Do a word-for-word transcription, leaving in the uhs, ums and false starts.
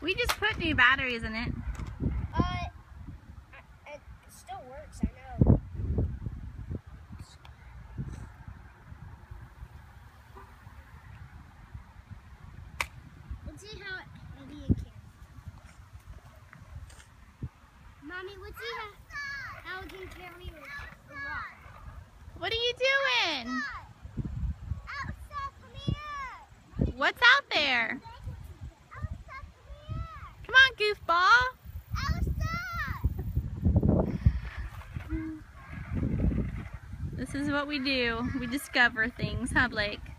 We just put new batteries in it. Uh, it still works, I know. Let's see how heavy it can. Mommy, let's see how, how it can carry a rock. What are you doing? Elsa, come here. What's out there? Elsa, come here. Come on, goofball. Elsa! This is what we do. We discover things, huh, Blake?